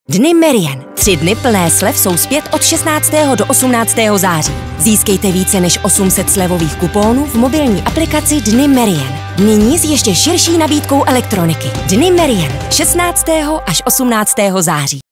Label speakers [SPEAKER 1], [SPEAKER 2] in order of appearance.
[SPEAKER 1] Dny Merian. 3 dny plné slev jsou zpět od 16. do 18. září. Získejte více než 800 slevových kuponů v mobilní aplikaci Dny Merian. Nyní s ještě širší nabídkou elektroniky. Dny Merian. 16. až 18. září.